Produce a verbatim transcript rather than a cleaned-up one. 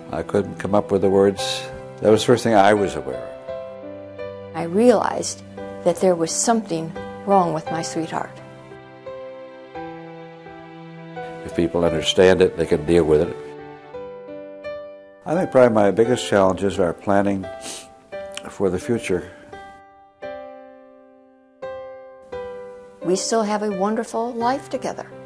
I couldn't come up with the words. That was the first thing I was aware of. I realized that there was something wrong with my sweetheart. If people understand it, they can deal with it. I think probably my biggest challenges are planning for the future. We still have a wonderful life together.